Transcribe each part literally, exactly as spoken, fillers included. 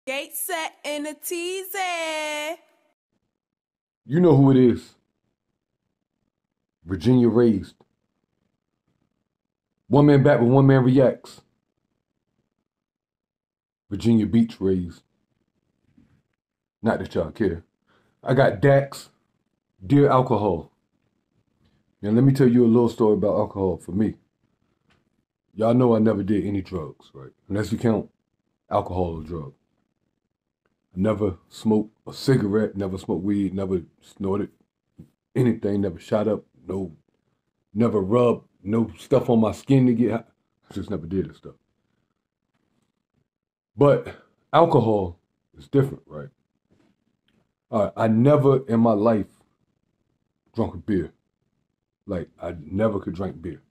Skate set in a teasy. You know who it is. Virginia raised. One man back with one man reacts. Virginia Beach raised. Not that y'all care. I got Dax, Dear Alcohol. Now let me tell you a little story about alcohol for me. Y'all know I never did any drugs, right? Unless you count alcohol as a drug. I never smoked a cigarette, never smoked weed, never snorted anything, never shot up, no, never rubbed no stuff on my skin to get high. I just never did this stuff. But alcohol is different, right? All right, I never in my life drunk a beer. Like, I never could drink beer.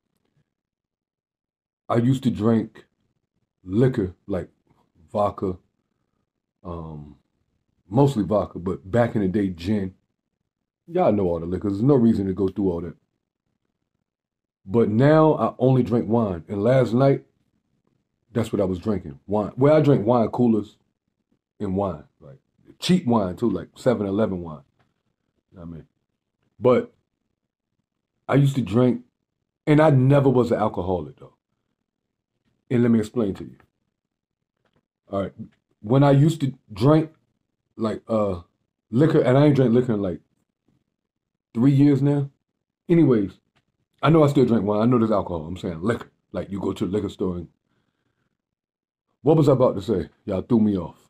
I used to drink liquor, like vodka, um, mostly vodka, but back in the day, gin. Y'all know all the liquors. There's no reason to go through all that. But now I only drink wine. And last night, that's what I was drinking, wine. Well, I drink wine coolers and wine, like cheap wine too, like seven eleven wine. You know what I mean? But I used to drink, and I never was an alcoholic though. And let me explain to you. All right, when I used to drink like uh liquor, and I ain't drank liquor in like three years now. Anyways, I know I still drink wine. I know there's alcohol. I'm saying liquor. Like you go to the liquor store and what was I about to say? Y'all threw me off.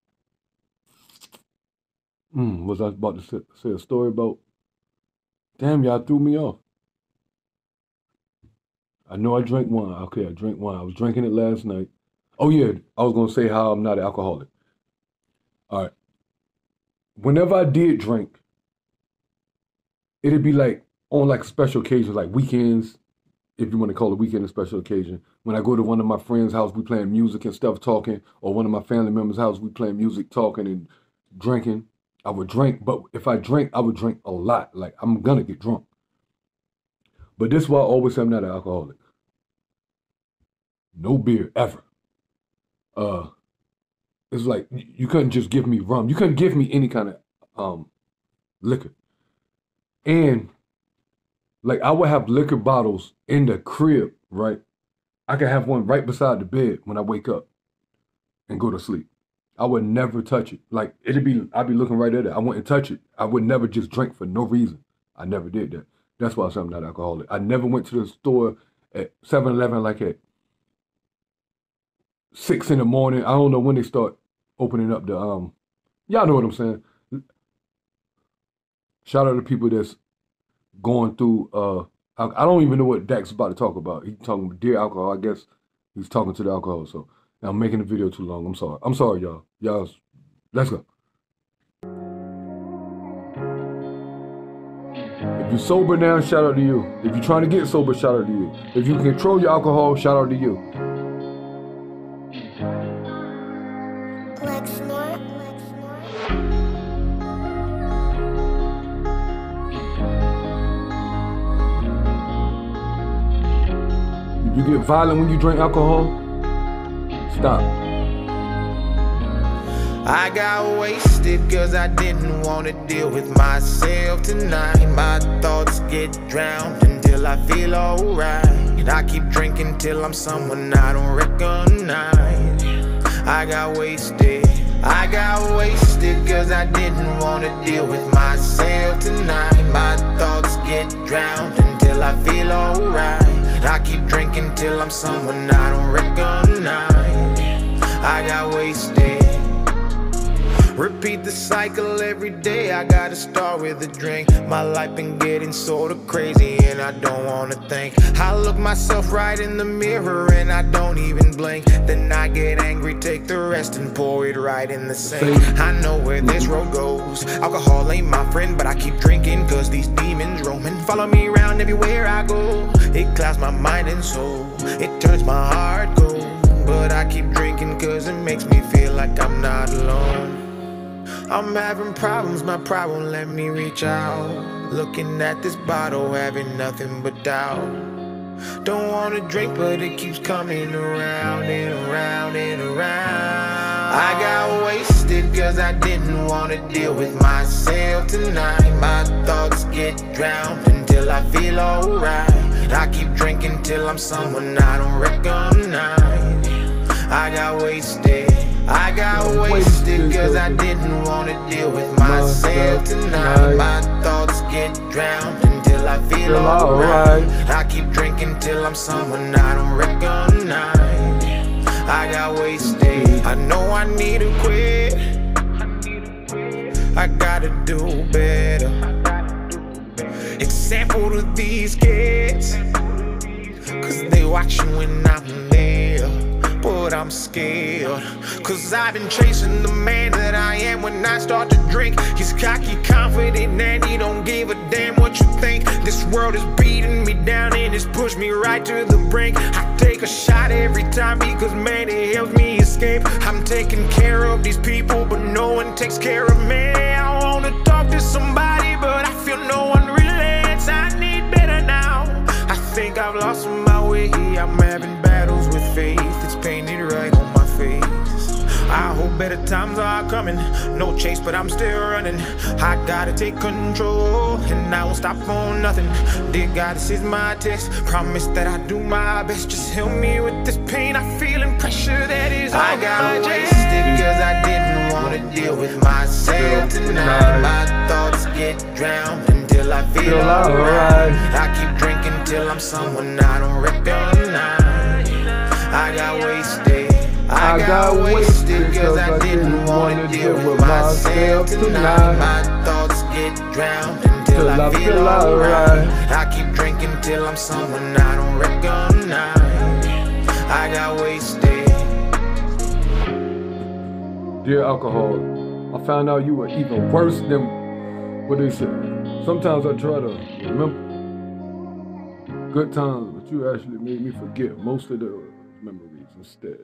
Hmm, was I about to say, say a story about? Damn, y'all threw me off. I know I drank wine. Okay, I drank wine. I was drinking it last night. Oh yeah, I was gonna say how I'm not an alcoholic. All right. Whenever I did drink, it'd be like on like special occasions, like weekends, if you want to call a weekend a special occasion. When I go to one of my friends' house, we playing music and stuff, talking, or one of my family members' house, we playing music, talking, and drinking. I would drink, but if I drink, I would drink a lot. Like, I'm gonna get drunk. But this is why I always say I'm not an alcoholic. No beer, ever. Uh, it's like, you couldn't just give me rum. You couldn't give me any kind of um liquor. And, like, I would have liquor bottles in the crib, right? I could have one right beside the bed when I wake up and go to sleep. I would never touch it. Like, it'd be, I'd be looking right at it. I wouldn't touch it. I would never just drink for no reason. I never did that. That's why I say I'm not alcoholic. I never went to the store at seven eleven like at six in the morning. I don't know when they start opening up the, um, y'all know what I'm saying. Shout out to people that's going through, uh, I, I don't even know what Dax is about to talk about. He's talking about Dear Alcohol. I guess he's talking to the alcohol. So I'm making the video too long. I'm sorry. I'm sorry, y'all. Y'all, let's go. If you're sober now, shout out to you. If you're trying to get sober, shout out to you. If you can control your alcohol, shout out to you. Like snort, like snort. If you get violent when you drink alcohol, stop. I got wasted cause I didn't want to deal with myself tonight. My thoughts get drowned until I feel alright. And I keep drinking till I'm someone I don't recognize. I got wasted, I got wasted cause I didn't want to deal with myself tonight. My thoughts get drowned until I feel alright. And I keep drinking till I'm someone I don't recognize. I got wasted. Repeat the cycle every day, I gotta start with a drink. My life been getting sorta crazy and I don't wanna think. I look myself right in the mirror and I don't even blink. Then I get angry, take the rest and pour it right in the sink. I know where this road goes. Alcohol ain't my friend, but I keep drinking cause these demons roaming. Follow me around everywhere I go. It clouds my mind and soul, it turns my heart cold. But I keep drinking cause it makes me feel like I'm not alone. I'm having problems, my pride won't let me reach out. Looking at this bottle, having nothing but doubt. Don't wanna drink, but it keeps coming around and around and around. I got wasted cause I didn't wanna deal with myself tonight. My thoughts get drowned until I feel alright. I keep drinking till I'm someone I don't recognize. I got wasted, I got wasted cause I didn't wanna deal with myself tonight. My thoughts get drowned until I feel alright. I keep drinking till I'm someone I don't recognize. I got wasted, I know I need to quit. I gotta do better. Example to these kids, cause they watching when I'm there. But I'm scared, cause I've been chasing the man that I am. When I start to drink, he's cocky, confident, and he don't give a damn what you think. This world is beating me down and it's pushed me right to the brink. I take a shot every time because man, it helps me escape. I'm taking care of these people, but no one takes care of me. I wanna talk to somebody, but I feel no one relates. I need better now. I think I've lost my way. I'm having battles with faith. It's painted right on my face. I hope better times are coming. No chase, but I'm still running. I gotta take control, and I won't stop on nothing. Dear God, this is my test. Promise that I do my best. Just help me with this pain. I feel and pressure that is on I got my wasted cause I didn't wanna deal with myself tonight. My thoughts get drowned until I feel, feel alright. I keep drinking till I'm someone I don't recognize. I got wasted, I got wasted cause I didn't wanna deal with myself tonight. My thoughts get drowned until I feel alright. I keep drinking till I'm someone I don't recognize. I got wasted. Dear alcohol, I found out you were even worse than what they said. Sometimes I try to remember good times, but you actually made me forget most of the memories instead.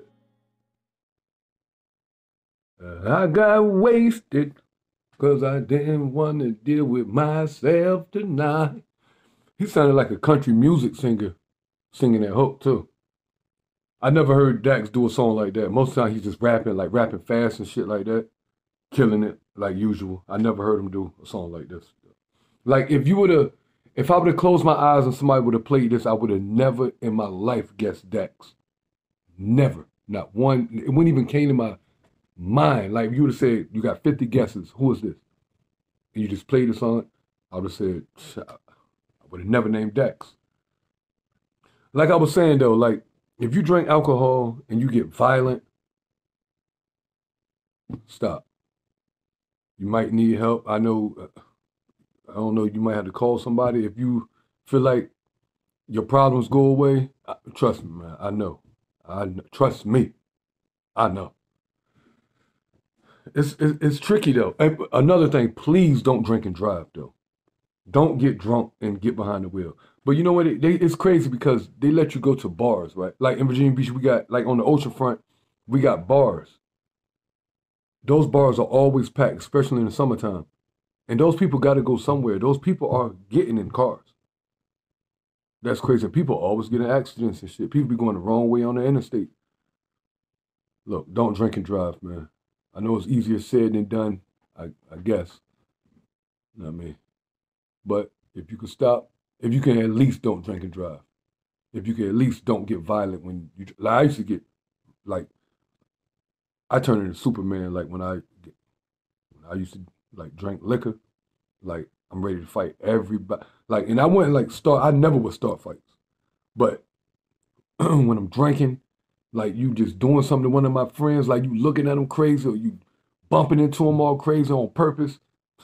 Uh, I got wasted cause I didn't want to deal with myself tonight. He sounded like a country music singer singing that hook too. I never heard Dax do a song like that. Most of the time he's just rapping, like rapping fast and shit like that. Killing it like usual. I never heard him do a song like this. Like if you would have, if I would have closed my eyes and somebody would have played this, I would have never in my life guessed Dax. Never. Not one. It wouldn't even came to my mind. Like if you would have said, you got fifty guesses, who is this? And you just played the song, I would have said, I would have never named Dax. Like I was saying though, like if you drink alcohol and you get violent, stop. You might need help. I know, I don't know, you might have to call somebody. If you feel like your problems go away, trust me, man, I know. I know. Trust me, I know. It's, it's, it's tricky though. And another thing, please don't drink and drive though. Don't get drunk and get behind the wheel. But you know what? It, they, it's crazy because they let you go to bars, right? Like in Virginia Beach, we got, like on the ocean front, we got bars. Those bars are always packed, especially in the summertime. And those people got to go somewhere. Those people are getting in cars. That's crazy. People always get in accidents and shit. People be going the wrong way on the interstate. Look, don't drink and drive, man. I know it's easier said than done, I, I guess. You know what I mean? But if you can stop, if you can at least don't drink and drive. If you can at least don't get violent when you, like I used to get, like, I turned into Superman, like when I, when I used to like drink liquor, like I'm ready to fight everybody. Like, and I wouldn't like start, I never would start fights. But when I'm drinking, like you just doing something to one of my friends, like you looking at them crazy or you bumping into them all crazy on purpose.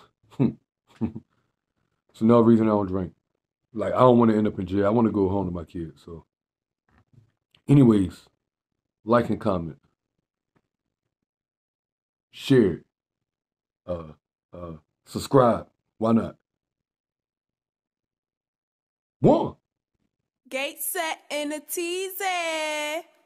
It's another reason I don't drink. Like, I don't want to end up in jail. I want to go home to my kids. So, anyways, like and comment. Share. Uh, uh, subscribe. Why not? One. Gate set in a teasy.